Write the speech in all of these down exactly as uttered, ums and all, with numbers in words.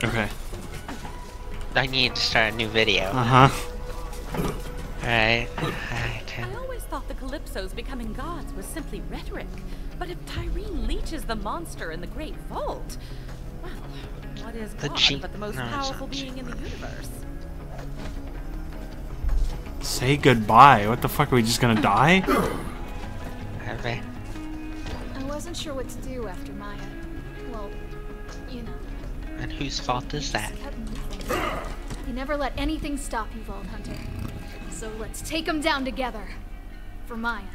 Okay. I need to start a new video. Uh-huh. Alright. Alright. I always thought the Calypsos becoming gods was simply rhetoric. But if Tyreen leeches the monster in the Great Vault, well, what is The God G but the most no, powerful being in the universe? Say goodbye. What the fuck? Are we just gonna die? Have they? I wasn't sure what to do after Maya. Well, you know. And whose fault is that? Kept moving. You never let anything stop you, Vault Hunter. So let's take them down together. For Maya.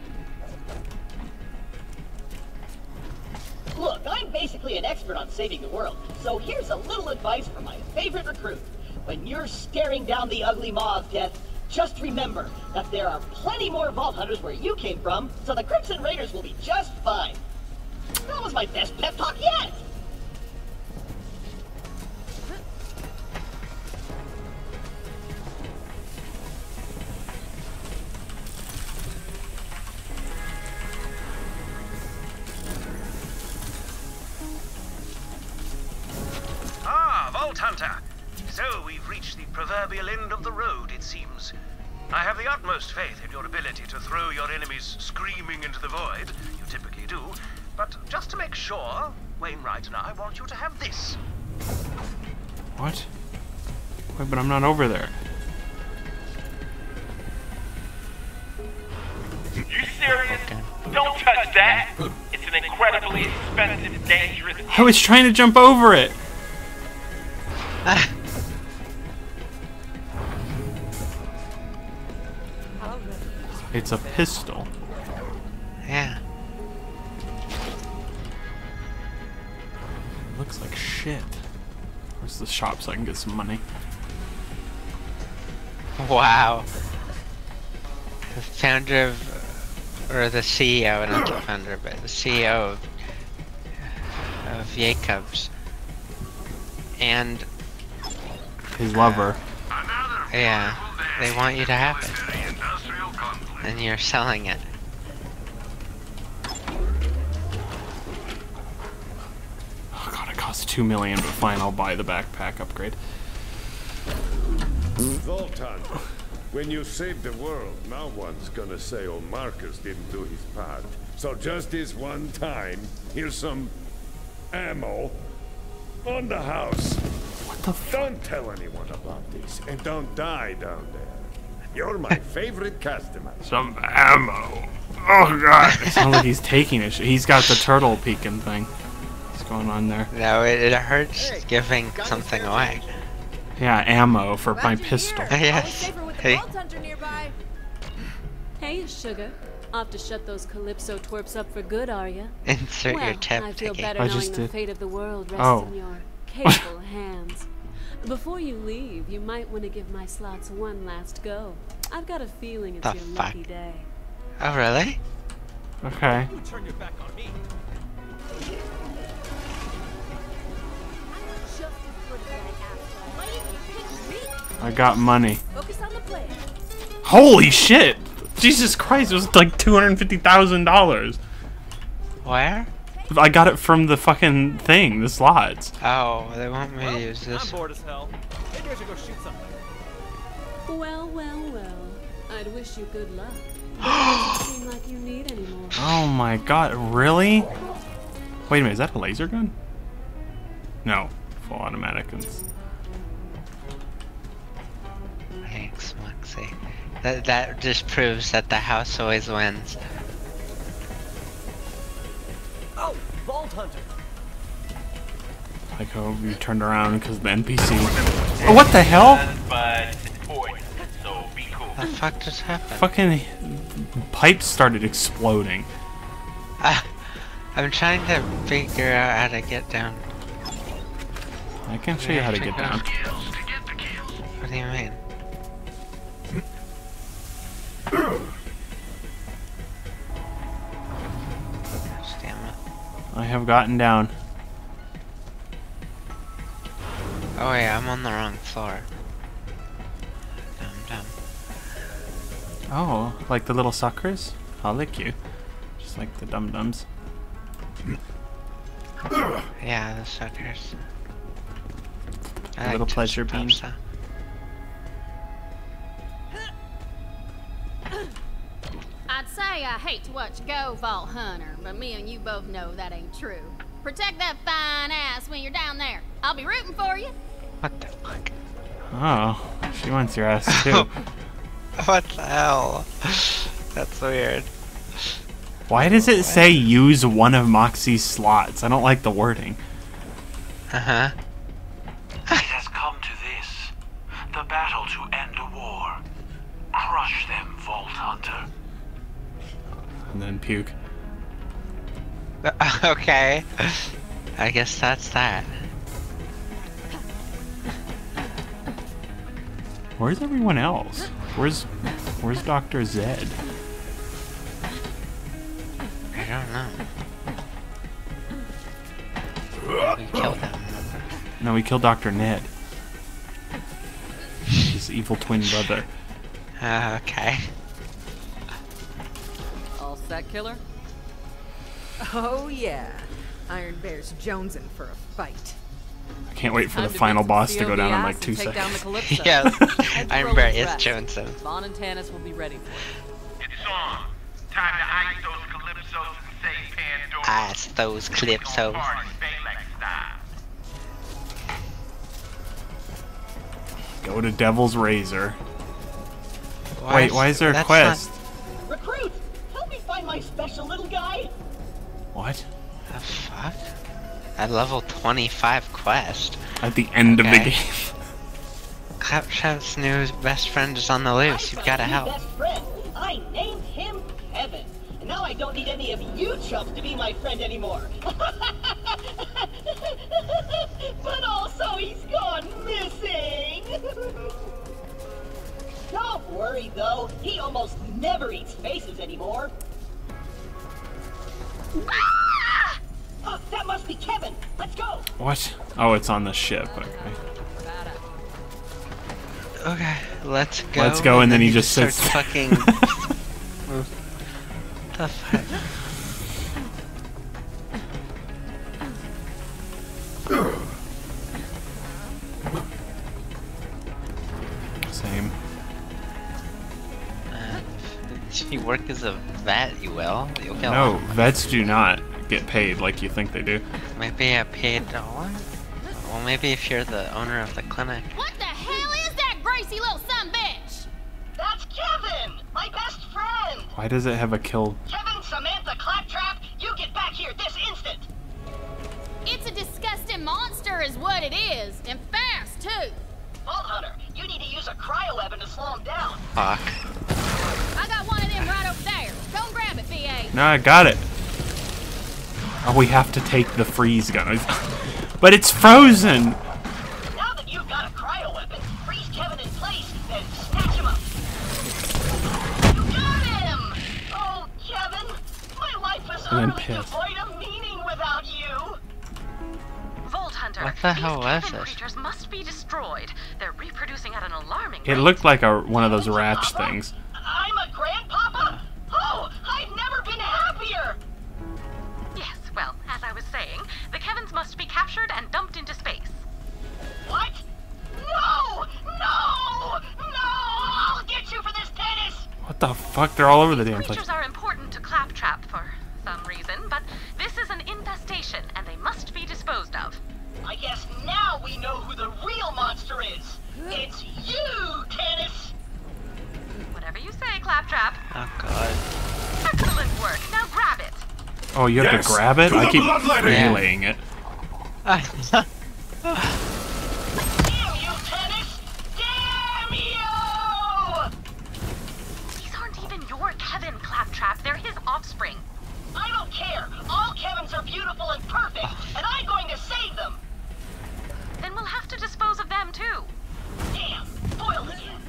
Look, I'm basically an expert on saving the world, so here's a little advice from my favorite recruit. When you're staring down the ugly maw of death, just remember that there are plenty more Vault Hunters where you came from, so the Crimson Raiders will be just fine. That was my best pep talk yet! Ah, Vault Hunter! So we've reached the proverbial end of the road, it seems. I have the utmost faith in your ability to throw your enemies screaming into the void. You typically do. But just to make sure, Wainwright and I want you to have this. What? Wait, but I'm not over there. You serious? Don't touch that! It's an incredibly expensive, dangerous... I was trying to jump over it! Ah. It's a pistol. Yeah. Looks like shit. Where's the shop so I can get some money? Wow. The founder of, or the C E O, not the founder, but the C E O of, of Jacobs. And his lover. yeah, they want you to have it. And you're selling it. Oh god, it costs two million, but fine, I'll buy the backpack upgrade. Vault Hunter, when you save the world, no one's gonna say old Marcus didn't do his part. So just this one time, here's some ammo on the house. What the f- Don't tell anyone about this, and don't die down there. You're my favorite customer. Some ammo. Oh god. It sounds like he's taking it. He's got the turtle peeking thing. What's going on there? No, it, it hurts giving something away. Yeah, ammo for my pistol. Yes. Hey. Hey, sugar. Off to shut those Calypso twerps up for good, are ya? Insert well, your tip I feel ticket. better I knowing just the did. fate of the world rests Oh. in your capable hands. Before you leave, you might want to give my slots one last go. I've got a feeling it's The your fuck? lucky day. Oh, really? Okay. Turn your back on me. I got money. Focus on the play. Holy shit! Jesus Christ, it was like two hundred fifty thousand dollars. Where? I got it from the fucking thing, the slots. Oh, they want me Well, to use this. I'm bored as hell. Maybe I should go shoot something. Well, well, well. I'd wish you good luck. It doesn't seem like you need any more. Oh my god, really? Wait a minute, is that a laser gun? No, full automatic. It's... Thanks, Moxie. That, that just proves that the house always wins. Oh, Vault Hunter. Like how you turned around because the N P C. Oh, what the hell? But it's important, so be cool. The fuck just happened? Fucking pipes started exploding. Ah, I'm trying to figure out how to get down. I can show you how to get down. What do you mean? Gosh damn it. I have gotten down. Oh yeah, I'm on the wrong floor. Dumb dumb. Oh, like the little suckers? I'll lick you. Just like the dum-dums. Yeah, the suckers. I A like little pleasure Toast bean. Pasta. I'd say I hate to watch you go, Vault Hunter, but me and you both know that ain't true. Protect that fine ass when you're down there. I'll be rooting for you. What the fuck? Oh, she wants your ass too. What the hell? That's weird. Why does it say use one of Moxie's slots? I don't like the wording. Uh-huh. It has come to this. The battle to end a war. Crush them, Vault Hunter. And then puke. Okay. I guess that's that. Where's everyone else? Where's Where's Doctor Zed? I don't know. We killed him. No, we killed Doctor Ned. His evil twin brother. Uh, okay. All set, killer? Oh yeah. Iron Bear's jonesing for a fight. I can't wait for Time the to final beat some boss to C O go D down in ass like and two take down the seconds. Calypso. Yes. Head to Iron Bear Roland's is rest. Johnson. Vaughn and Tannis will be ready for you. It's on. Time to ice those Calypsos and save Pandora. Ice those Calypsos. Party Baylex style. Go to Devil's Razor. Why Wait, is- why is there a that's quest? Recruit, help me find my special little guy. What? The fuck? A level twenty-five quest. At the end of the Okay. game. Claptrap's new best friend is on the loose. You've gotta My help. best friend. I named him Kevin. And now I don't need any of you chumps to be my friend anymore. But also he's gone missing. Don't worry though, he almost never eats faces anymore. Ah! Oh, that must be Kevin. Let's go. What? Oh, it's on the ship. Okay. Okay, let's go. Let's go, and then he just starts sits- fucking. The fuck? Same. Uh, if you work as a vet, you will. You'll get No, one. vets do not get paid like you think they do. Maybe a paid dollar? Well, maybe if you're the owner of the clinic. What the hell is that greasy little sumbitch? That's Kevin, my best friend. Why does it have a kill? Kevin, Samantha, Claptrap, you get back here this instant. It's a disgusting monster is what it is, and fast too. Vault Hunter, you need to use a cryo weapon to slow him down. Fuck. I got one of them right over there. Go and grab it, V A. No, I got it. Oh, we have to take the freeze gun. But it's frozen! Now that you've got a cryo weapon, freeze Kevin in place and snatch him up. You got him! Oh, Kevin, my life is And then utterly piss. devoid of meaning without you. Vault Hunter, What the these hell was Kevin this? creatures must be destroyed. They're reproducing at an alarming It rate. looked like a one of those ratch Papa? things. I'm a grandpapa? Oh, I've never been happier. Yes, well, as I was saying, the Kevins must be captured and dumped into space. What? No! No! No! I'll get you for this, Dennis! What the fuck? They're all over the These damn place. creatures are important to Claptrap for some reason, but this is an infestation, and they must be disposed of. I guess now we know who the real monster is. It's you, Dennis! Whatever you say, Claptrap. Oh god. Excellent work. Now grab it. Oh, you have Yes, to grab it? to I the keep bloodletting. relaying it. Damn you, Dennis! Damn you! These aren't even your Kevin, Claptrap. They're his offspring. I don't care. All Kevins are beautiful and perfect, and I'm going to save them. Then we'll have to dispose of them, too. Damn, foiled again.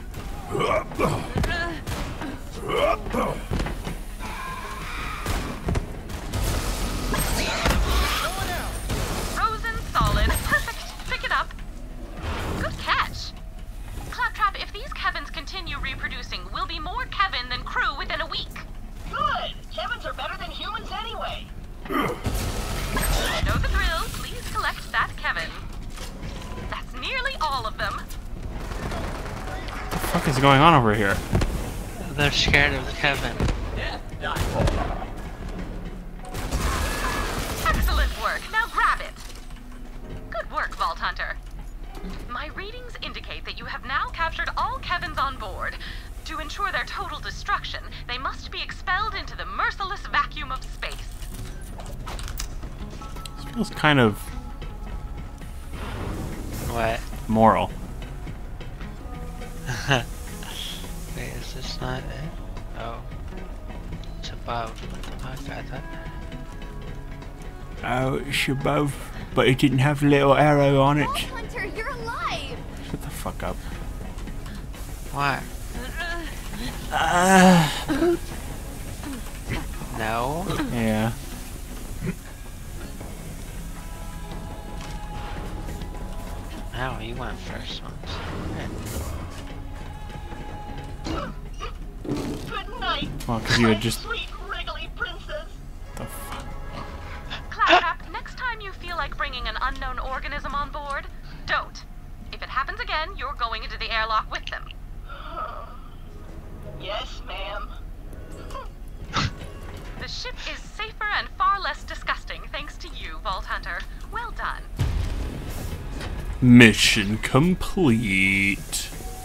Frozen solid. Perfect. Pick it up. Good catch. Claptrap, if these Kevins continue reproducing, we'll be more Kevin than crew within a week. Good. Kevins are better than humans anyway. You know the drill. Please collect that Kevin. That's nearly all. fuck is going on over here? They're scared of Kevin. Excellent work. Now grab it. Good work, Vault Hunter. My readings indicate that you have now captured all Kevins on board. To ensure their total destruction, they must be expelled into the merciless vacuum of space. This feels kind of... What? moral. Wait, is this not it? Oh. It's above. What the fuck? I thought... Oh, it's above, but it didn't have a little arrow on it. Vault Hunter, you're alive! Shut the fuck up. What? Uh, No? yeah. Oh, you went first once. Good night. Well, because you had just... Sweet wriggly princess. The fuck? Claptrap, next time you feel like bringing an unknown organism on board, don't. If it happens again, you're going into the airlock with them. Yes, ma'am. The ship is safer and far less disgusting thanks to you, Vault Hunter. Well done. Mission complete.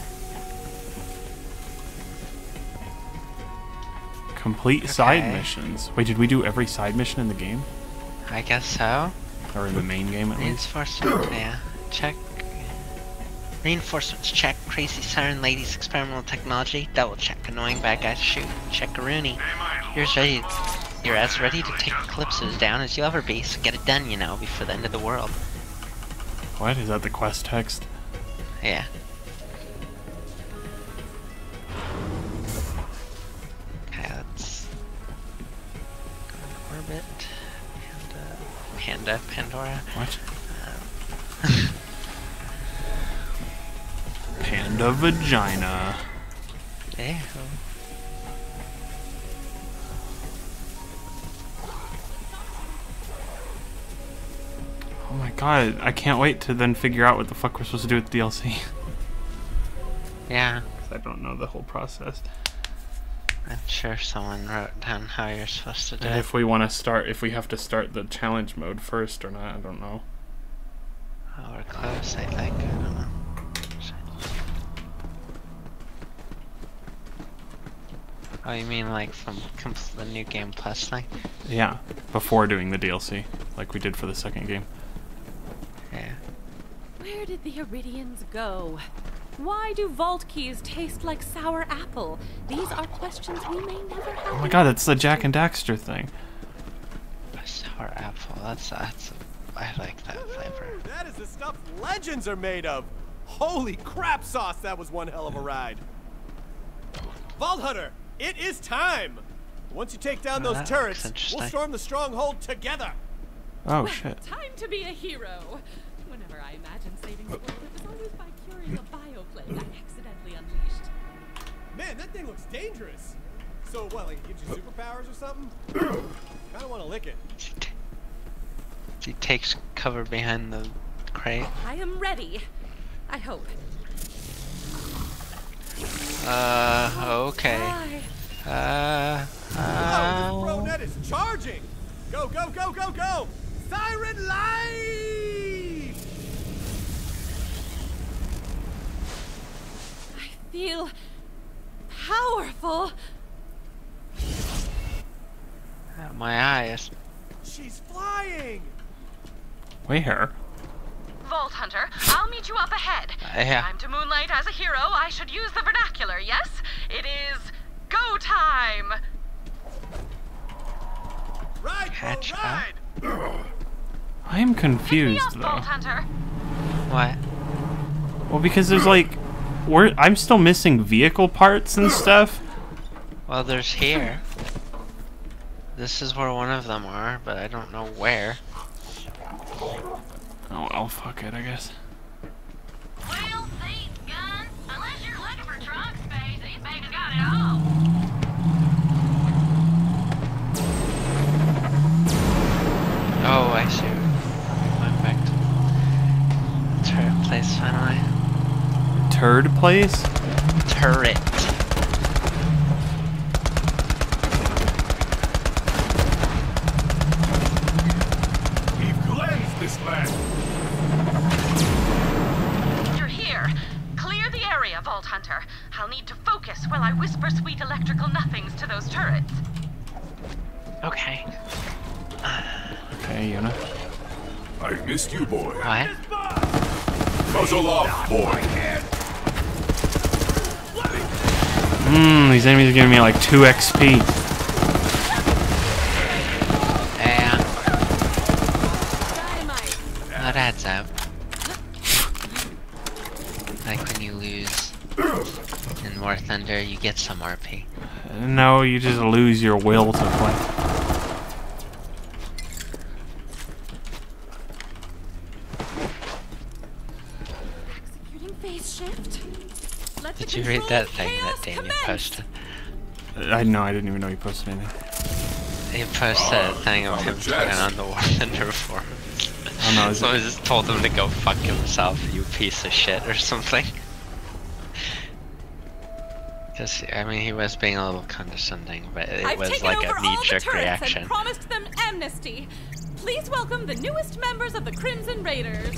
Complete Okay. side missions. Wait, did we do every side mission in the game? I guess so. Or in the main game at least? Reinforcements, yeah. Check. Reinforcements, check. Crazy siren ladies, experimental technology, double check. Annoying bad guys, shoot. Check a Rooney. You're ready. You're as ready to take Eclipses down as you'll ever be, so get it done, you know, before the end of the world. What? Is that the quest text? Yeah. Okay, let's go to orbit. Panda. Panda, Pandora. What? Um, Panda vagina. Ew. Oh my god, I can't wait to then figure out what the fuck we're supposed to do with the D L C. Yeah. I don't know the whole process. I'm sure someone wrote down how you're supposed to do And it. if we want to start, if we have to start the challenge mode first or not, I don't know. Oh, we're close, I think. I don't know. Oh, you mean like from compl the new game plus thing? Yeah, before doing the D L C, like we did for the second game. Yeah. Where did the Iridians go? Why do vault keys taste like sour apple? These are questions we may never have. Oh my god, it's the Jack and Daxter thing. A sour apple. That's that's. I like that flavor. Ooh, that is the stuff legends are made of. Holy crap sauce! That was one hell of a ride. Vault Hunter, it is time. Once you take down Oh, those that turrets, looks we'll interesting. storm the stronghold together. Oh Well, shit. Time to be a hero. Whenever I imagine saving the world, it was always by curing a bioplague I accidentally unleashed. Man, that thing looks dangerous. So what, like it gives you superpowers or something? Kinda wanna lick it. He takes cover behind the crate. I am ready. I hope. Uh, okay. Bye. Uh, Oh, uh. this Bronet is charging! Go, go, go, go, go! Siren Light! I feel powerful. Uh, my eyes. She's flying! Where? Vault Hunter, I'll meet you up ahead. Uh, yeah. Time to moonlight as a hero. I should use the vernacular, yes? It is go time! Ride, Catch bro, up. ride! I am Pick me confused up, though. Vault Hunter. What? Well, because there's like, we're I'm still missing vehicle parts and stuff. Well, there's here. This is where one of them are, but I don't know where. Oh well, fuck it, I guess. Well, seats, gun. Unless you're looking for trunk space, these babies got it all. Oh, I see. Going back to turret place finally. Turd place? turret. We've cleansed this land. You're here. Clear the area, Vault Hunter. I'll need to focus while I whisper sweet electrical nothings to those turrets. Okay. Okay, Yuna. I missed you, boy. What? Muzzle off, boy. Mmm, these enemies are giving me like two X P. Yeah. That adds up. Like when you lose in War Thunder, you get some R P. No, you just lose your will to play. Did you read that thing that Damien posted? I know, I didn't even know he posted anything. He posted a thing of him talking on the War Thunder forums. Oh no, is Someone it? just told him to go fuck himself, you piece of shit, or something. Because, I mean, he was being a little condescending, but it I've was taken like over a all the knee-jerk turrets reaction. and promised them amnesty. Please welcome the newest members of the Crimson Raiders.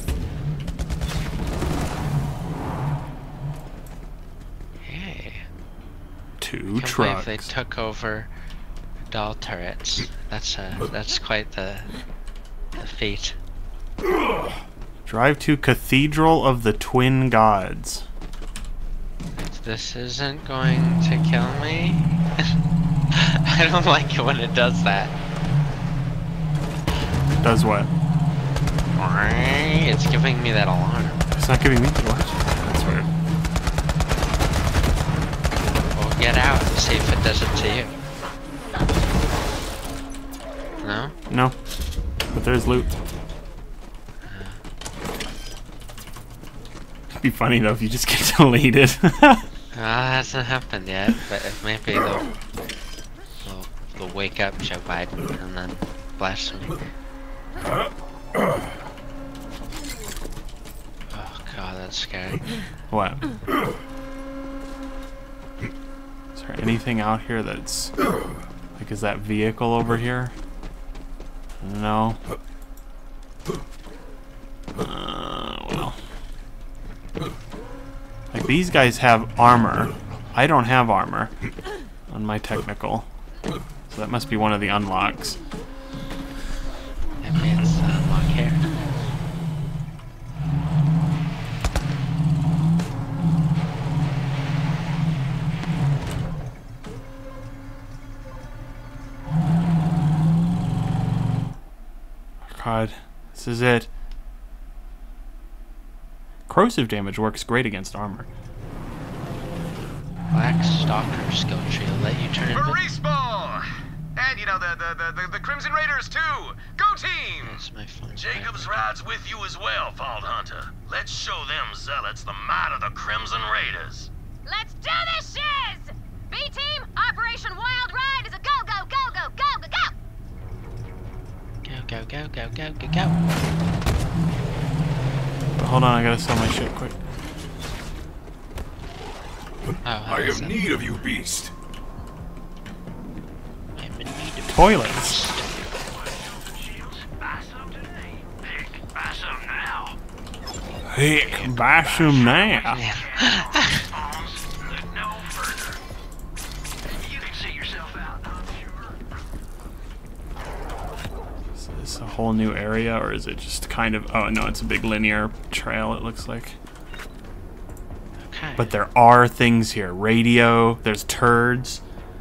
Hey. Two Can't trucks. believe they took over doll turrets. That's uh, that's quite the, the feat. Drive to Cathedral of the Twin Gods. This isn't going to kill me. I don't like it when it does that. Does what? It's giving me that alarm. It's not giving me what? That's weird. Well, get out and see if it does it to you. No? No. But there's loot. It'd be funny though if you just get deleted. Uh, that hasn't happened yet, but maybe they'll, they'll, they'll wake up Joe Biden and then blast me. Oh god, that's scary. What? Is there anything out here that's... Like, is that vehicle over here? No. Uh, well. Like, these guys have armor. I don't have armor on my technical. So that must be one of the unlocks. Maybe it's uh, unlock here. God, this is it. Corrosive damage works great against armor. Black Stalker skill tree will let you turn For into... respawn! And, you know, the, the, the, the, the Crimson Raiders, too! Go team! That's my phone. Jacobs rides with you as well, Vault Hunter. Let's show them zealots the might of the Crimson Raiders. Let's do this shiz! B-Team, Operation Wild Ride is a go, go, go, go, go, go, go! Go, go, go, go, go, go, go. Hold on, I gotta sell my shit quick. Oh, I have need of you, beast. I'm in need of Toilets. Buy some now. Heck, buy some now. Look no further. You can see yourself out, I'm sure. Is this a whole new area, or is it just kind of... Oh, no, it's a big linear trail, it looks like. Okay. But there are things here. Radio, there's turds.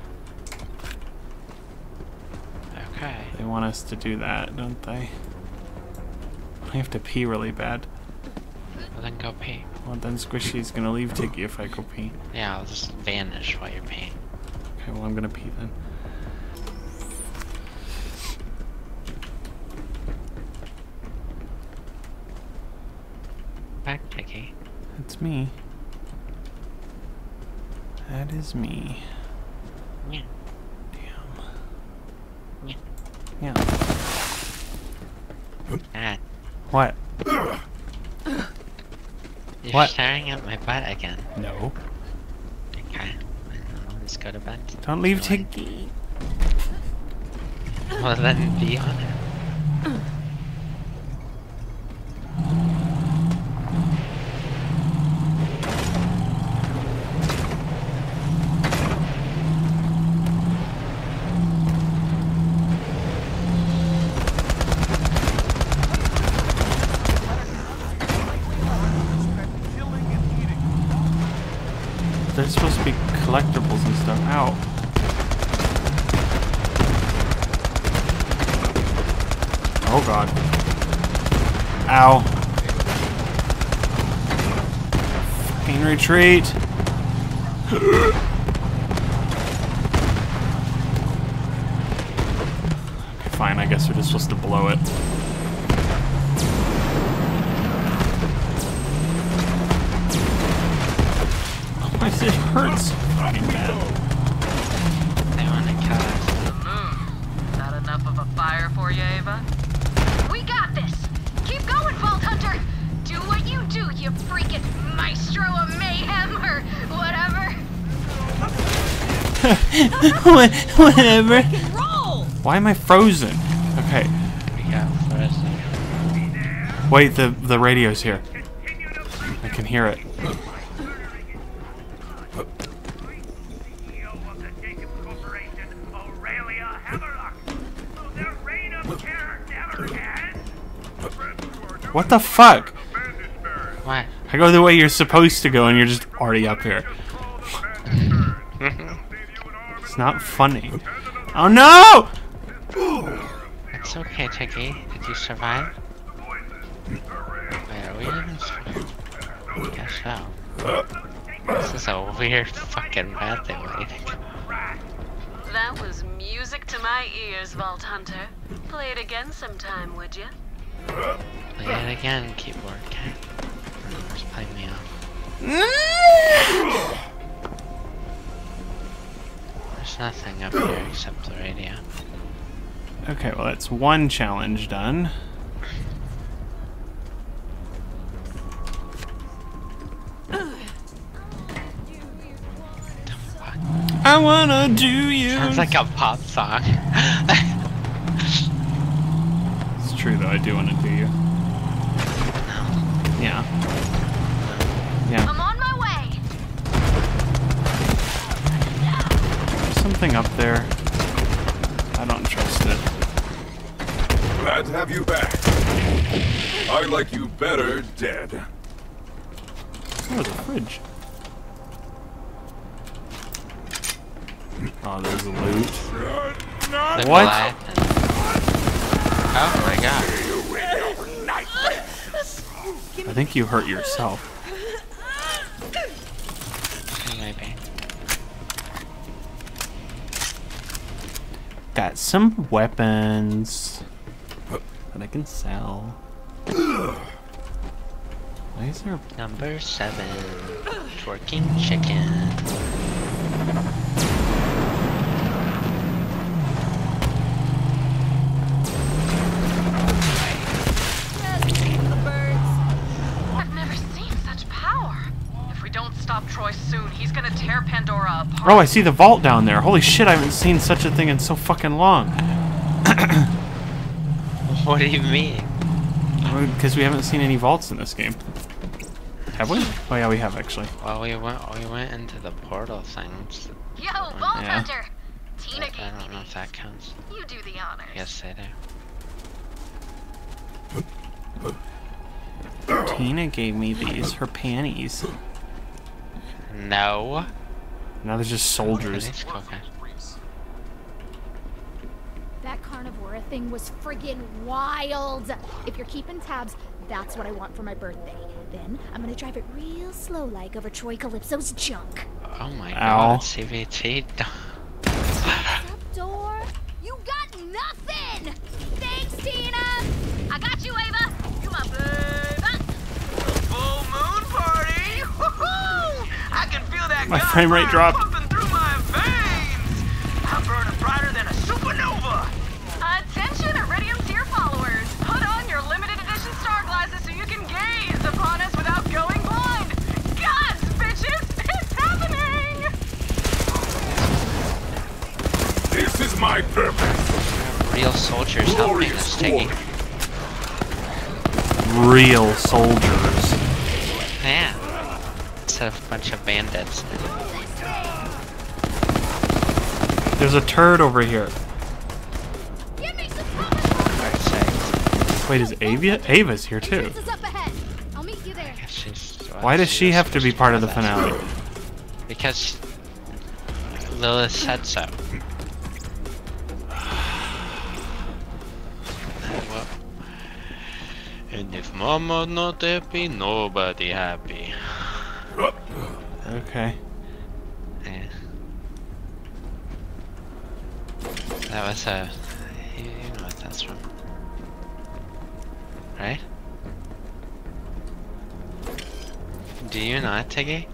Okay. They want us to do that, don't they? I have to pee really bad. Well, then go pee. Well, then Squishy's gonna leave Tiggy if I go pee. Yeah, I'll just vanish while you're peeing. Okay, well, I'm gonna pee then. Back, Tiggy. It's me. That is me. Yeah. Damn. Yeah. Yeah. Ah, What? you're What? staring at my butt again. No. Just go to bed. Don't leave Tiggy. Well, then be on it. There's supposed to be collectibles and stuff. Ow. Oh god. Ow. Fucking retreat. Okay, fine, I guess we're just supposed to blow it. It hurts fucking bad. They want to kill us. Mm. Is that enough of a fire for you, Ava? We got this! Keep going, Vault Hunter! Do what you do, you freaking maestro of mayhem or whatever! Whatever. Why am I frozen? Okay. We got frozen. Wait, the, the radio's here. I can hear it. What the fuck? What? I go the way you're supposed to go and you're just already up here. It's not funny. Oh no! It's okay, Tiggy. Did you survive? Wait, are we even survived? I guess so. This is a weird fucking bad thing waiting. That was music to my ears, Vault Hunter. Play it again sometime, would you? Play it again, keyboard cat. Just play me off. There's nothing up here except the radio. Okay, well that's one challenge done. I wanna do you. Sounds like a pop song. It's true though, I do wanna do you. Yeah. Yeah. I'm on my way! There's something up there. I don't trust it. Glad to have you back. I like you better dead. Oh, the fridge. Oh, there's a loot. The What? black. Oh my god. I think you hurt yourself. Maybe. Got some weapons that I can sell. Why is there Number seven. Twerking chicken. I've never seen such power. If we don't stop Troy soon, he's gonna tear Pandora apart. Oh, I see the vault down there. Holy shit, I haven't seen such a thing in so fucking long. What do you mean? Because we haven't seen any vaults in this game. Have we? Oh yeah, we have actually. Well, we went we went into the portal things. Yo, Vault Yeah. Hunter! Tina I gave don't know me if that counts. these. You do the honors. Yes, I do. Tina gave me these, her panties. No. Now there's just soldiers. It's okay. That carnivora thing was friggin' wild. If you're keeping tabs, that's what I want for my birthday. Then I'm gonna drive it real slow like over Troy Calypso's junk. Oh my Ow. god, C V T. What's up, door? You got nothing! Thanks, Tina! I got you, Ava! Come on, baby! Full moon party! Woohoo! I can feel that My god frame rate fire dropped. pumping through my veins! I'm burning brighter than a supernova! Attention, Iridium tier followers! Put on your limited edition star glasses so you can gaze upon us without going blind! Gods, bitches! It's happening! my purpose. Real soldiers helping us, Tiggy. Real soldiers. Yeah. Instead of a bunch of bandits. There's a turd over here. Wait, is Ava? Ava's here too. I'll meet you there. Why does she have to be part of the finale? Because Lilith said so. And if Mama not happy, nobody happy. Okay. Yeah. That was a. You, you know what that's from, right? Do you not, Tiggy?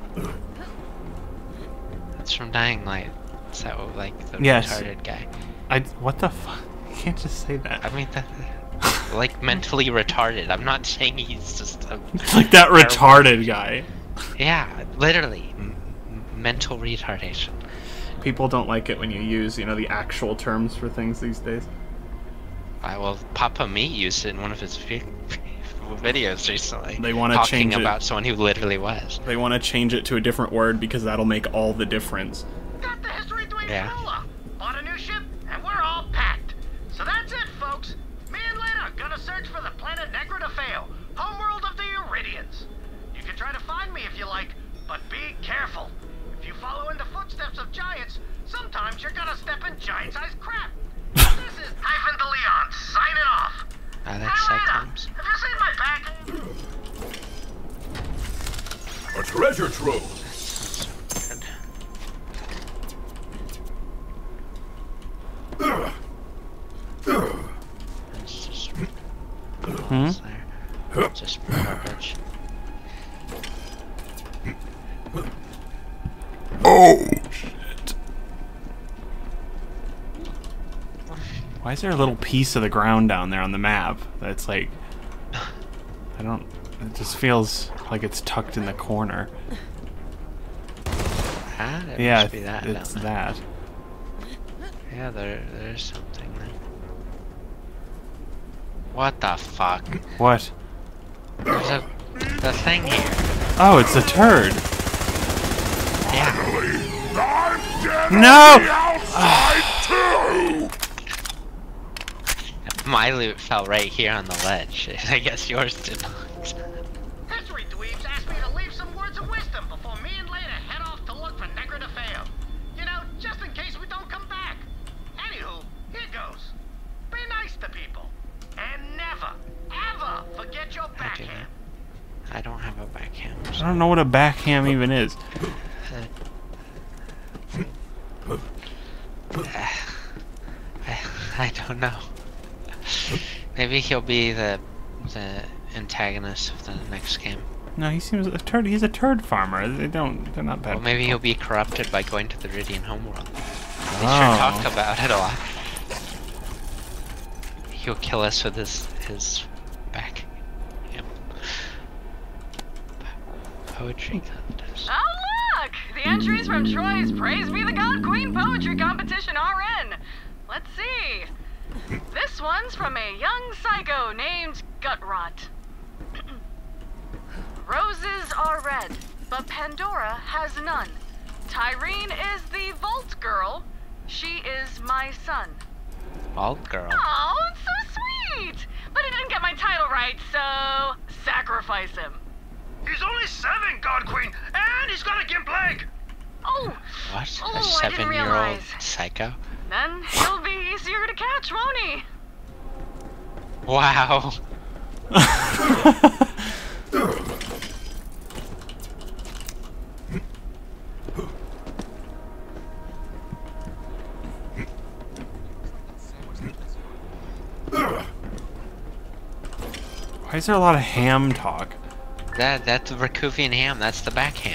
That's from Dying Light. Is that what, like the yes. retarded guy? I. What the fuck? You can't just say that. I mean that. Like mentally retarded. I'm not saying he's just a like that retarded guy. Yeah, literally m mental retardation. People don't like it when you use, you know, the actual terms for things these days. I well, Papa Meat used it in one of his vi videos recently. They want to talking change it. about someone who literally was. They want to change it to a different word because that'll make all the difference. Got the history doing Yeah. Corolla. Bought a new ship, and we're all packed. So that's it, folks. Me and Lena are gonna search for the planet Negra de Feo, homeworld of the Iridians. You can try to find me if you like, but be careful. If you follow in the footsteps of giants, sometimes you're gonna step in giant-sized crap. This is Ivan de Leon, signing off. I like sometimes. Have you seen my back? A treasure trove. Hmm? Just garbage. Oh shit! Why is there a little piece of the ground down there on the map that's like, I don't, it just feels like it's tucked in the corner. Ah, it Yeah, must be that. it's down there. that. Yeah, there, there's something there. What the fuck? What? There's a the thing here. Oh, it's a turd. Yeah. No! My loot fell right here on the ledge. I guess yours did not. History dweebs asked me to leave some words of wisdom before me and Lena head off to look for Negra de Feo. You know, just in case we don't come back. Anywho, here goes. Be nice to people. And never, ever forget your backhand. I don't have a backhand. I don't know what a backhand even is. I, I don't know. Maybe he'll be the the antagonist of the next game. No, he seems a turd. He's a turd farmer. They don't. They're not bad. Well, maybe he'll be corrupted by going to the Iridian homeworld. They Oh. sure talk about it a lot. He'll kill us with his his back. Yep. Poetry contest. Oh, look! The entries from Troy's Praise Be the God Queen Poetry Competition are in. Let's see. This one's from a young psycho named Gutrot. Roses are red, but Pandora has none. Tyrene is the Vault Girl. She is my son. Vault girl. Oh, it's so sweet! But I didn't get my title right, so sacrifice him. He's only seven, God Queen, and he's got a gimp leg. Oh, What? Oh, A I didn't seven-year-old realize. psycho? then he'll be easier to catch, won't he? Wow. Why is there a lot of ham talk? That that's the Rakuvian ham. That's the backhand.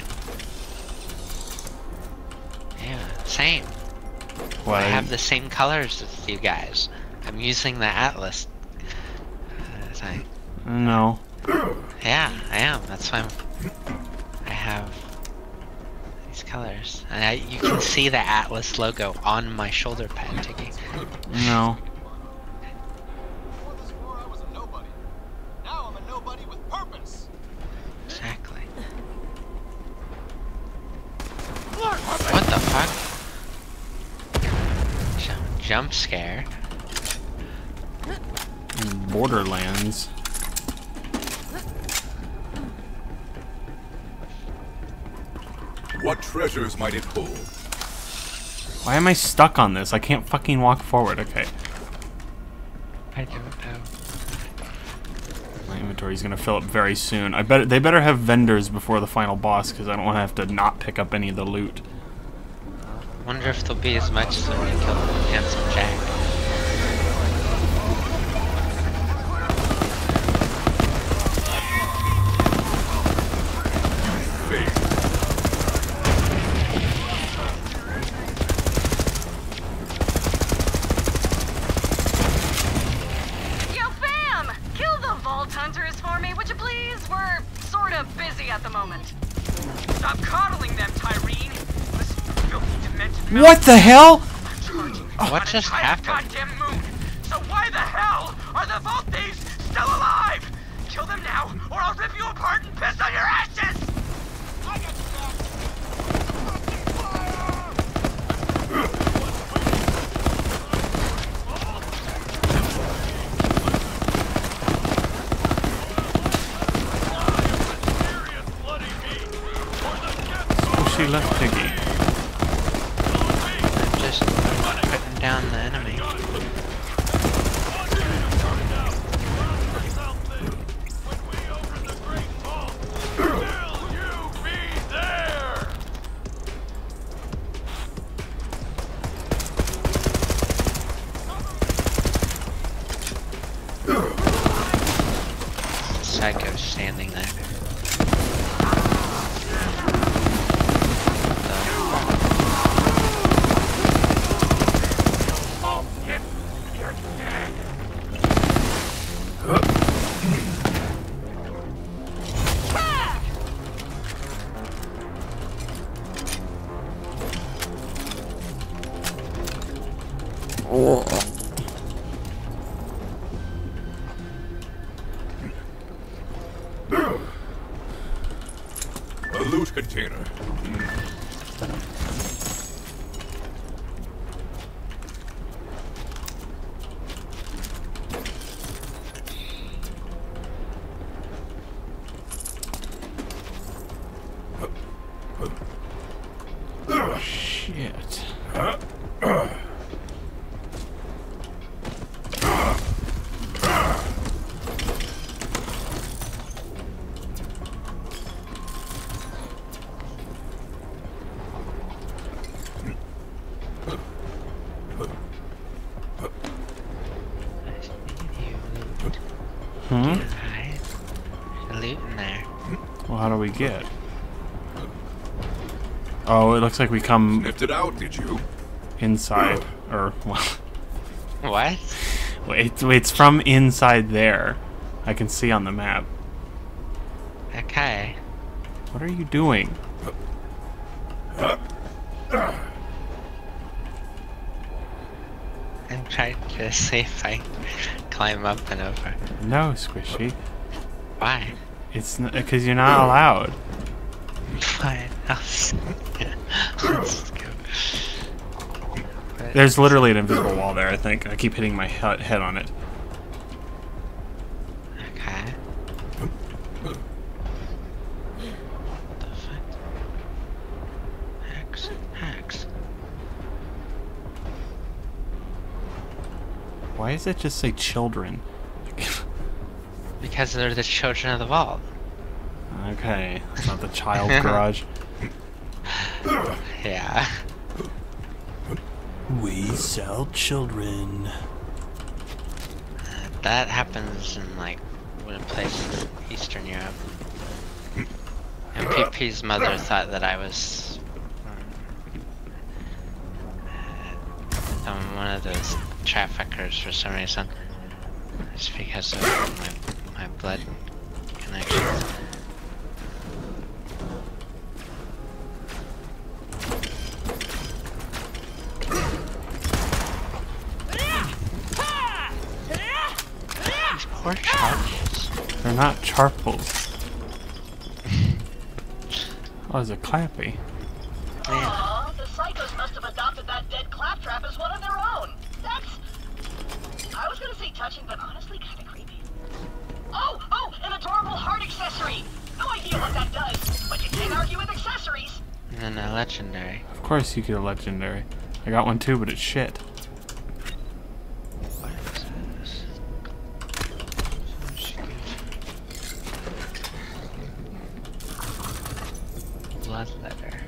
Yeah, same. What? I have the same colors as you guys. I'm using the Atlas uh, thing. No. Yeah, I am. That's why I'm, I have nice colors. And I, you can see the Atlas logo on my shoulder pad, Tiggy. No. Exactly. What the fuck? Jump, jump scare. Borderlands. What treasures might it hold? Why am I stuck on this? I can't fucking walk forward. Okay. I don't know. My inventory's gonna fill up very soon. I bet they better have vendors before the final boss, because I don't want to have to not pick up any of the loot. Wonder if there'll be as much as when we kill Handsome Jack. Yo, fam! Kill the Vault Hunters for me, would you please? We're sort of busy at the moment. Stop coddling them, Tyreen. This filthy demented What the hell? What just happened? Goddamn moon. So why the hell are the Vault Thieves still alive? Kill them now, or I'll rip you apart and piss on your ashes! I got you back. She left Piggy. Just putting down the enemy. Psycho standing there. A loot container. Shit. Hmm? Loot in there. Well, how do we get? Oh, it looks like we come. Sniffed it out, did you? Inside, or well. What? Wait, wait, it's from inside there. I can see on the map. Okay. What are you doing? I'm trying to see if I climb up and over. No, Squishy. Why? It's because you're not allowed. Fine. I'll see. Let's go. There's literally an invisible wall there, I think. I keep hitting my he head on it. Okay. What the fuck? Hex. Hex. Why does it just say children? Because they're the children of the vault. Okay, it's not the child garage. Yeah. We sell children. That happens in like one place in Eastern Europe. And P P's mother thought that I was um, one of those traffickers for some reason. It's because of my, my blood connections. not charples. Oh, it's a clappy. Aw, the psychos must have adopted that dead claptrap as one of their own. That's... I was gonna say touching, but honestly kinda creepy. Oh, oh, an adorable heart accessory! No idea what that does, but you can't argue with accessories. And then a legendary. Of course you get a legendary. I got one too, but it's shit. What is this? Blood letter.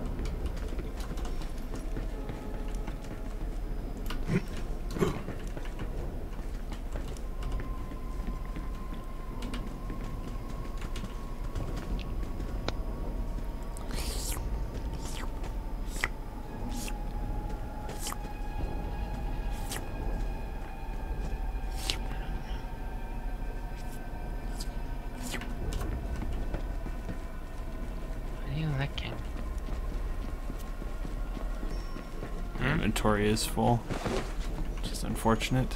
Inventory is full. Which is unfortunate.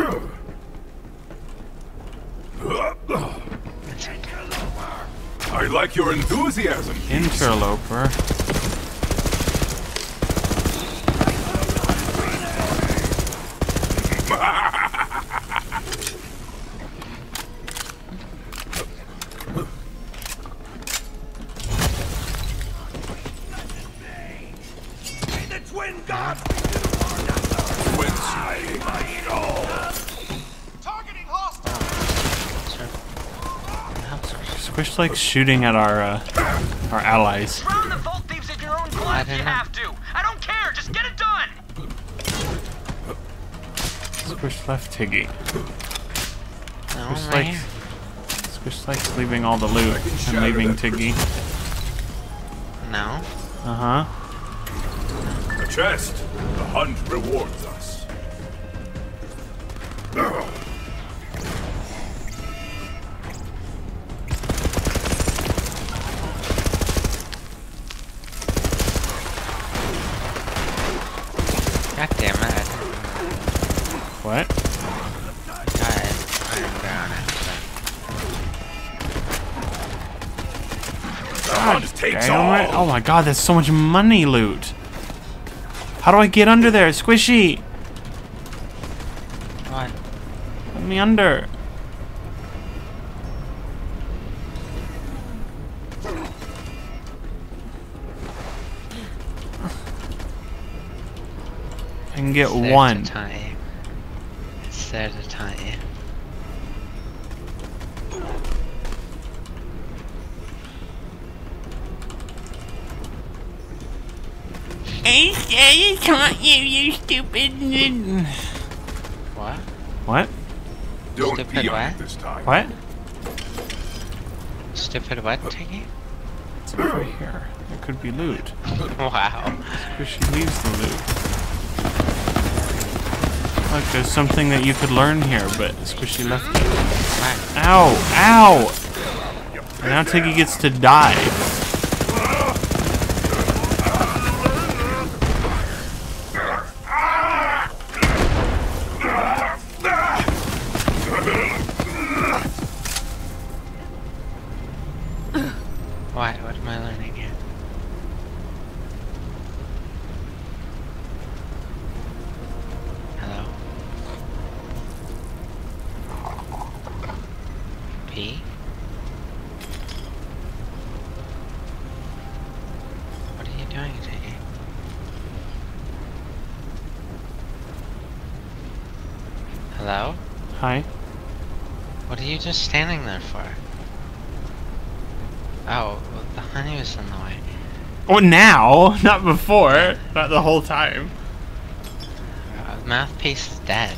I like your enthusiasm. Interloper. Squish likes shooting at our uh, our allies. Drown the vault thieves in your own blood if you have to. I don't care. Just get it done. Squish left Tiggy. No, Squish likes, Squish likes leaving all the loot and leaving Tiggy. No. Uh huh. A chest. The hunt rewards us. God damn it. What? God damn it. Oh my god, there's so much money loot. How do I get under there? Squishy! What? Let me under. I can get It's one. There to tie you. It's there to tie you. I said I taught you, you stupid. What? What? Don't Stupid pee on what? it this time. What? Stupid what, Tiggy? It's over here. There could be loot. Wow. Squishy leaves the loot. Look, there's something that you could learn here, but Squishy left it. Ow! Ow! And now Tiggy gets to die. What? What am I learning here? Hello? P? What are you doing, Tiggy? Hello? Hi. What are you just standing there for? Oh, well, the honey was in the way. Oh, now, not before, not the whole time. Uh, mouthpiece is dead.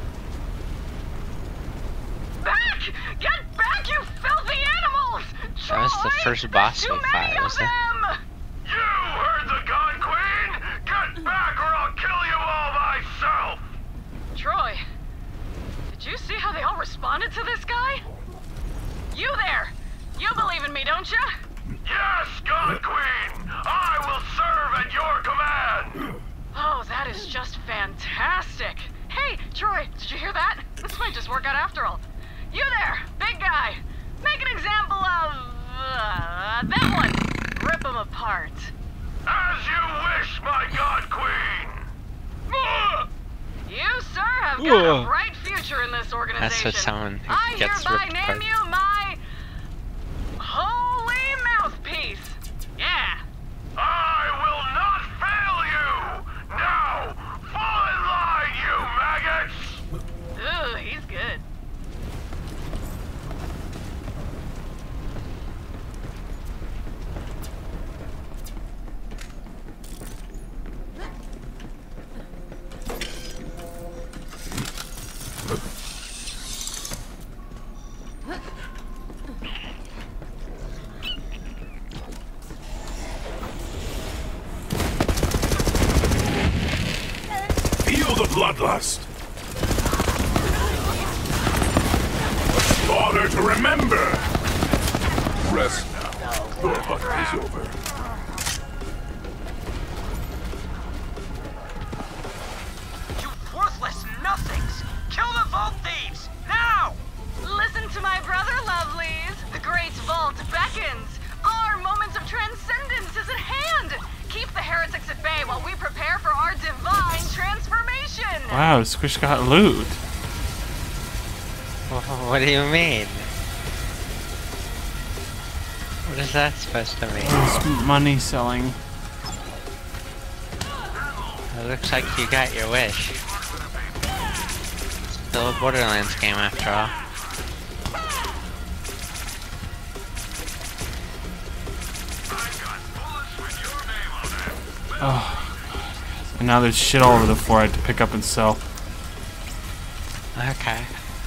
Back! Get back, you filthy animals! That was the first boss we fought, was it? You heard the God Queen! Get back or I'll kill you all myself! Troy, did you see how they all responded to this guy? You there! You believe in me, don't you? Yes, God Queen! I will serve at your command! Oh, that is just fantastic! Hey, Troy, did you hear that? This might just work out after all. You there, big guy! Uh, that one. Rip them apart. As you wish, my God Queen! You, sir, have got Whoa. a bright future in this organization. That's what someone who I gets hereby ripped name apart. you my holy mouthpiece. Yeah. I will not fail you! Now, fall in line, you maggots! Ooh, he's good. Feel the bloodlust. A slaughter to remember. Rest now. Your hunt is over. You worthless nothings! Kill the vault thieves! Now! Listen to my brother, lovelies. The great vault beckons. Our moment of transcendence is at hand. Keep the heretics at bay while we prepare for our divine transformation. Wow, Squish got loot. What do you mean? What is that supposed to mean? It's money selling. It looks like you got your wish. Still a Borderlands game after all. Oh. And now there's shit all over the floor I had to pick up and sell. Okay.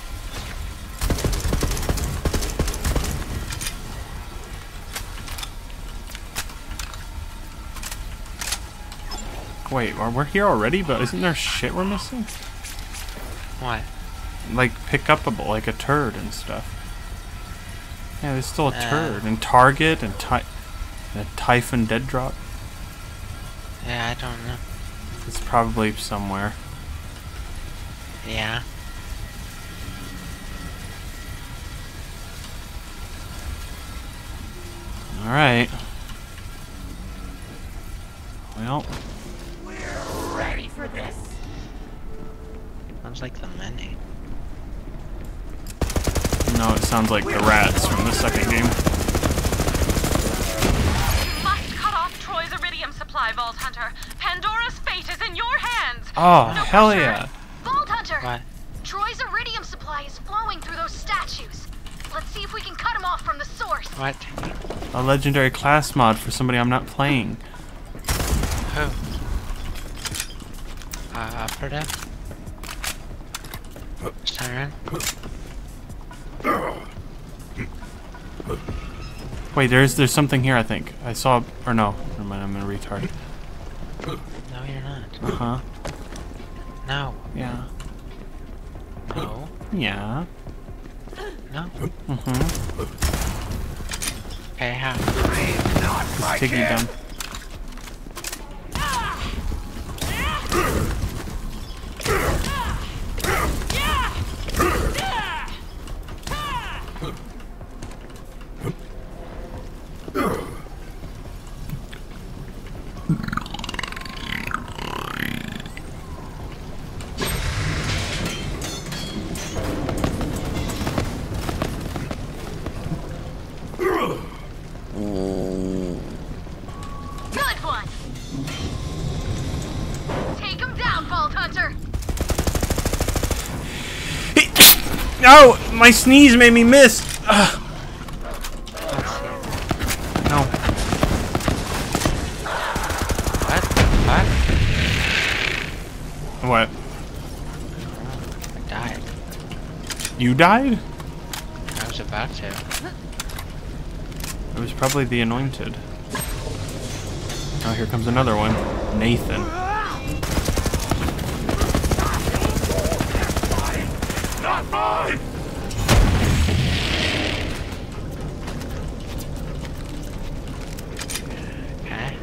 Wait, we're we're here already, but isn't there shit we're missing? What? Like pick upable, like a turd and stuff. Yeah, there's still a Uh. turd. And Target and Ty and a Typhon Dead Drop. Yeah, I don't know. It's probably somewhere. Yeah. Alright. Well. We're ready for this. Sounds like the menu. No, it sounds like the rats from the second game. You must cut off Troy's iridium supply, Vault Hunter. Pandora's fate is in your hands. Oh, No hell pressure. yeah. Vault Hunter! What? Troy's iridium supply is flowing through those statues. Let's see if we can cut him off from the source. What? A legendary class mod for somebody I'm not playing. Who? Uh, operative? Siren? Wait, there's there's something here I think. I saw, or no, never mind, I'm a retard. No, you're not. Uh-huh. No. Yeah. No. Yeah. No. Mm-hmm. Okay, how? Is Tiggy done? Good one! Take him down, Vault Hunter! No! My sneeze made me miss! Ugh. No. What? What? What? I died. You died? I was about to. It was probably the Anointed. Oh, here comes another one. Nathan. Not mine! Okay.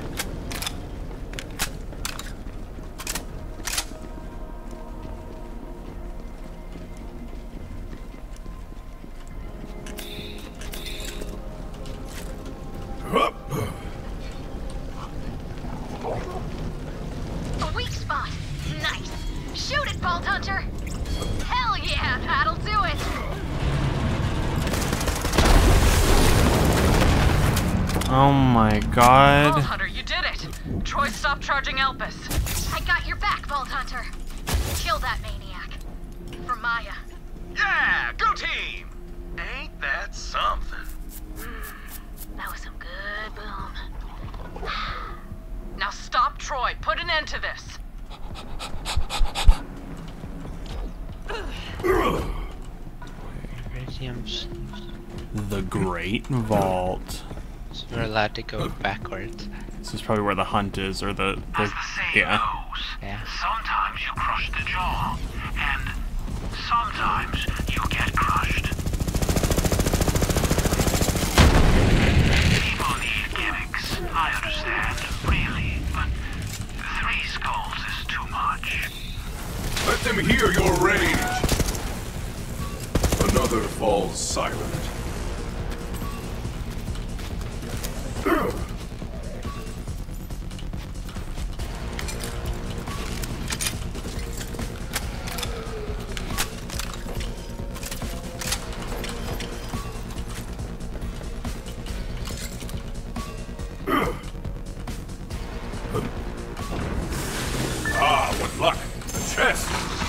A weak spot. Nice. Shoot it, Vault Hunter. Hell yeah, that'll do it. Oh my god. Vault Hunter, you did it. Troy, stop charging Elpis. I got your back, Vault Hunter. Kill that maniac. For Maya. Yeah, go team! Ain't that something? That was some good boom. Now stop Troy. Put an end to this. Iridium's. The Great Vault. So we're allowed to go backwards. This is probably where the hunt is, or the, the As the saying yeah. goes, Yeah. sometimes you crush the jaw, and sometimes you get crushed. People need gimmicks, I understand, really, but three skulls is too much. Let them hear your rage. Another falls silent. Ah, what luck! A chest!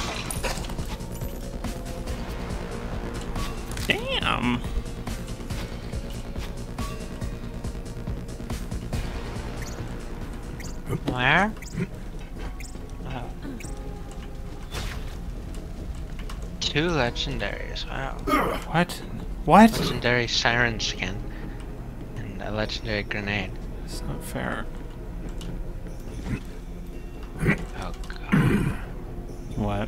Damn. Where? Oh. Two legendaries, wow. What? What? Legendary siren skin. And a legendary grenade. It's not fair. Oh god. What?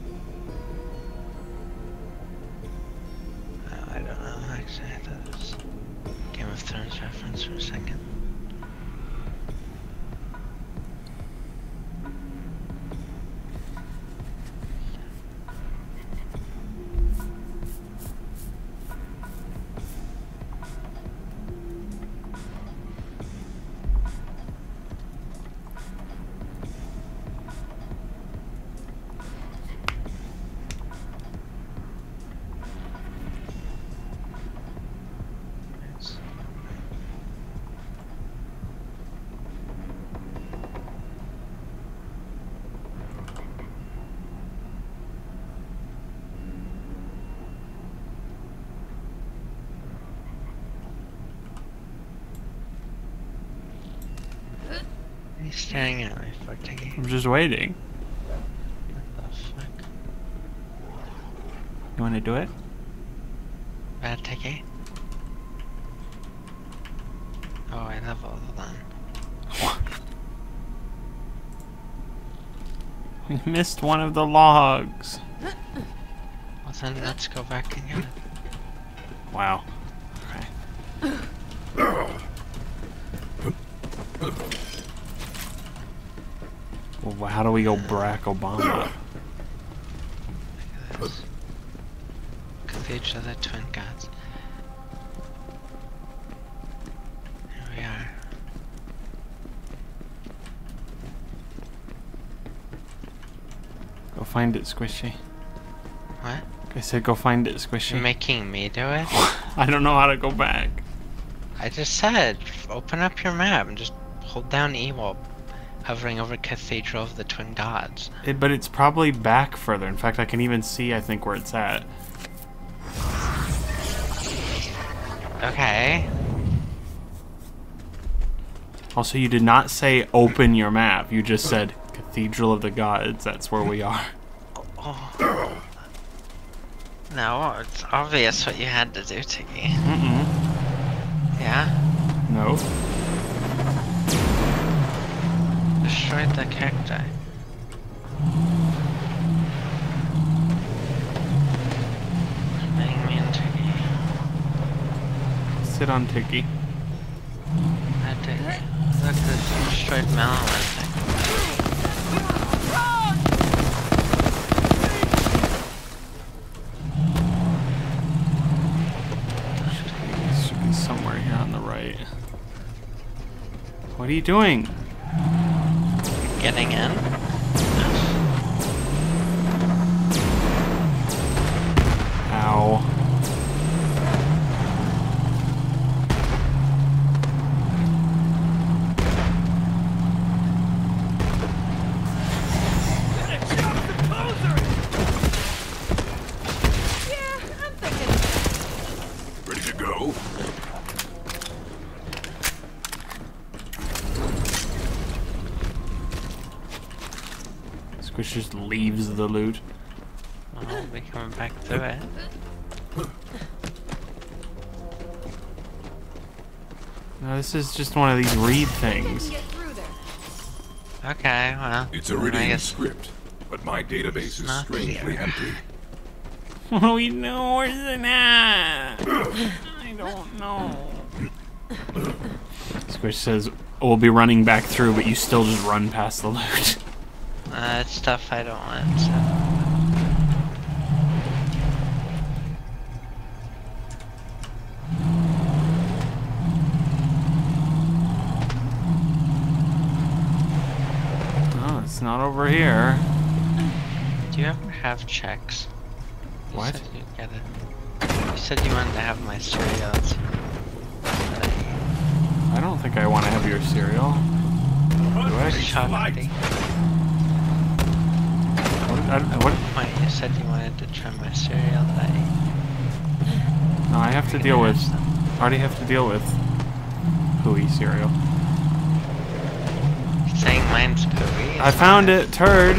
Oh, I don't know, actually, I thought it was Game of Thrones reference for a second. What are you staring at me for, Tiggy? I'm just waiting. What the fuck? You want to do it? Bad Tiggy? Oh, I leveled then. We missed one of the logs. Well then, let's go back and get it. Wow. Okay. Well, how do we go Barack Obama? This. Cathedral of the Twin Gods. Here we are. Go find it, Squishy. What? I said go find it, Squishy. You're making me do it? I don't know how to go back. I just said, open up your map and just hold down E while hovering over Cathedral of the Twin Gods. It, but it's probably back further. In fact, I can even see, I think, where it's at. Okay. Also, you did not say open your map. You just said Cathedral of the Gods. That's where we are. Oh. No, it's obvious what you had to do, Tiggy. Mm-mm. Yeah? No. Destroyed the cacti. Bang me and Tiggy. Sit on Tiggy. That Tiggy. Look, this destroyed melon thing. Should be somewhere here on the right. What are you doing? Getting in? Ow. Ready to go? Squish just leaves the loot. I'll be coming back through it. No, this is just one of these read things. Okay, well. It's a I Iridian guess script, but my database is not strangely here. empty. Oh, we know where's it at? I don't know. Squish says we'll be running back through, but you still just run past the loot. Uh, it's stuff I don't want, so. Oh, it's not over here. Do you ever have checks? You What? Said you, get it. You said you wanted to have my cereals. I don't think I want to have your cereal. Do I? Chocolatey. What? I, At what? one point you said you wanted to try my cereal that I ate. No, I have to You deal can with. have some. I already have to deal with Hooey cereal. You're saying mine's pooey? I found it, turd.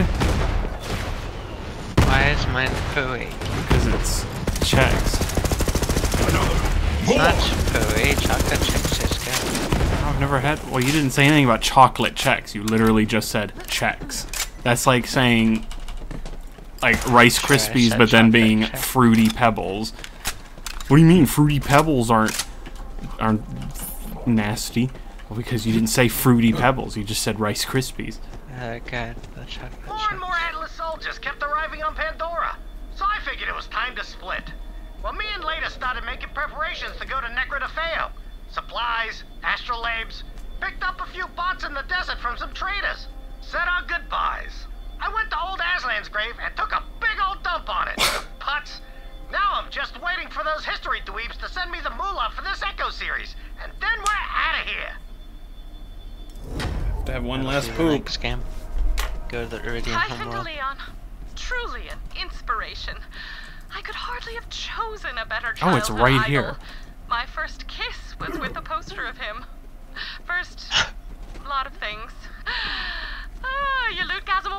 Why is mine pooey? Because it's Chex. It's not pooey. Chocolate chicks is good. I've never had. Well, you didn't say anything about chocolate Chex. You literally just said Chex. That's like saying like Rice Sure, I Krispies, said but then chocolate being Chex. Fruity Pebbles. What do you mean Fruity Pebbles aren't aren't nasty? Well, because you didn't say Fruity Pebbles. You just said Rice Krispies. Uh, good. The chocolate More chicks. and more Atlas soldiers kept arriving on Pandora, so I figured it was time to split. Well, me and Leda started making preparations to go to Necra de Feo. Supplies, astrolabes, picked up a few bots in the desert from some traders. Said our goodbyes. I went to old Aslan's grave and took a big old dump on it. Putz. Now I'm just waiting for those history dweebs to send me the moolah for this Echo series, and then we're out of here. Have to have one Let's last do the poop. next game. Go to the Iridian Typhon homeworld. Leon, truly an inspiration. I could hardly have chosen a better Oh, childhood it's right idol. here. My first kiss was with a poster of him. First, a lot of things. Ah, your lootgasm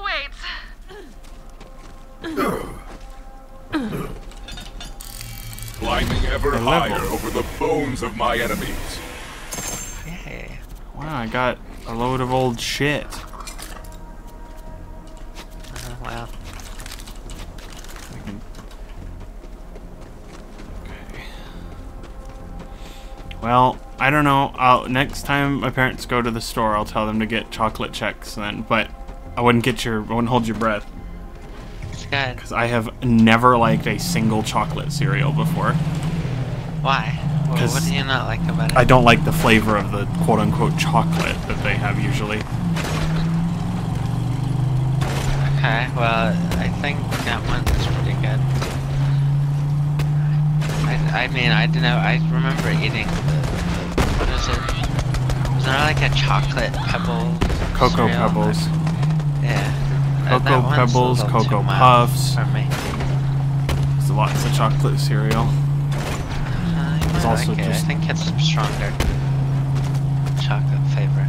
awaits. Climbing ever A level. higher over the bones of my enemies. Yay. Wow, I got a load of old shit. Uh, wow. I can... Okay. Well, I don't know. I'll next time my parents go to the store, I'll tell them to get chocolate Chex then. But I wouldn't get your, I wouldn't hold your breath It's good. because I have never liked a single chocolate cereal before. Why? Well, 'Cause what do you not like about it? I don't like the flavor of the quote-unquote chocolate that they have usually. Okay, well, I think that one's pretty good. I, I mean, I don't know, I remember eating the, the what is it? Was there like a chocolate pebble Cocoa cereal? Pebbles. Yeah. That- Cocoa that one's a Pebbles, little Cocoa too mild Puffs. For me. There's lots of chocolate cereal. Uh, you It's might also like it. just- I think it's stronger. Chocolate flavor.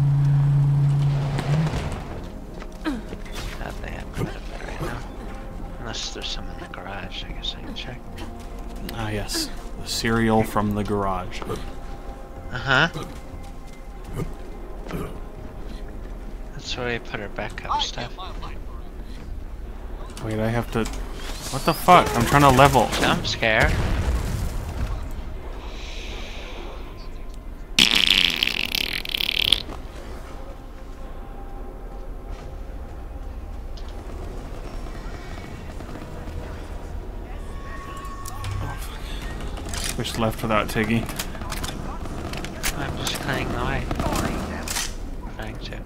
God, they have quite a bit right now. Unless there's some in the garage, I guess I can check. Ah, yes. The cereal from the garage. Uh-huh. That's where we put our backup stuff. Wait, I have to... What the fuck? I'm trying to level. Jump scare. Wish left without Tiggy. I'm just clearing the way. too.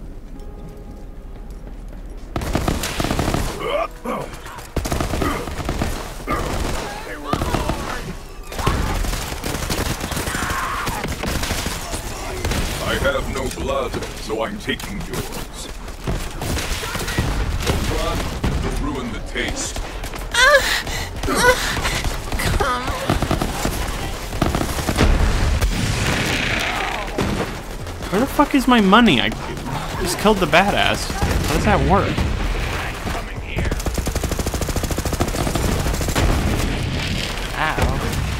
I have no blood, so I'm taking yours. Don't run, you'll ruin the taste. Come. Where the fuck is my money? I just killed the badass. How does that work? Ow.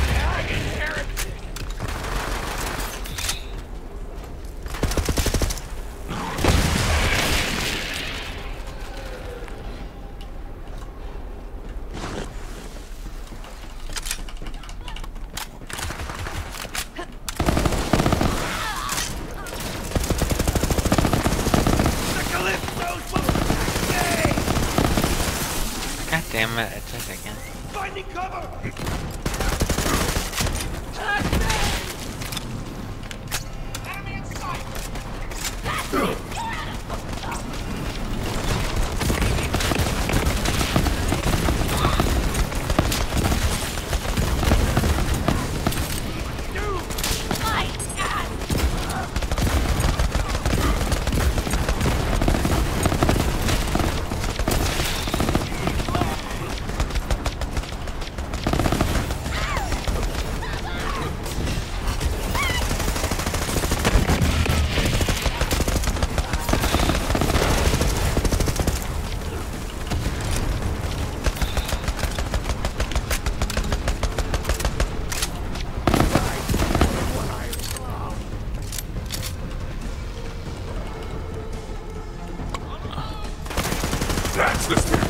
God damn it, it took again. Finding cover! Enemy in sight! That's the spirit.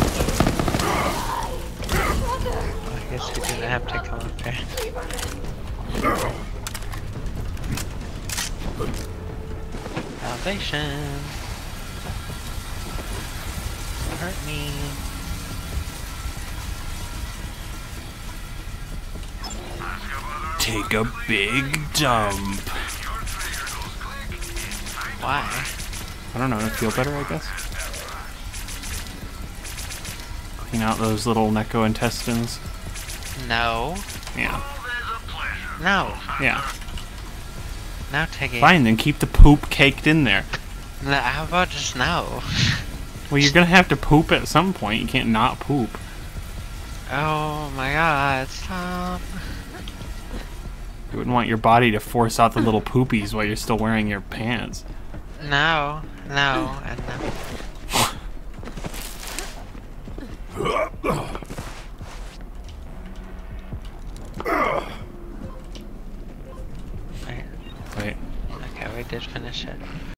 I guess we didn't have to come up here. Salvation. Hurt me. Take a big dump. Why? I don't know, to feel better, I guess. Clean out those little Neko intestines. No. Yeah. No. Yeah. Now take it. Fine, then keep the poop caked in there. No, how about just no? Well, you're gonna have to poop at some point. You can't not poop. Oh my god, stop. You wouldn't want your body to force out the little poopies while you're still wearing your pants. No, no, and no. Wait. Wait. Okay, we did finish it.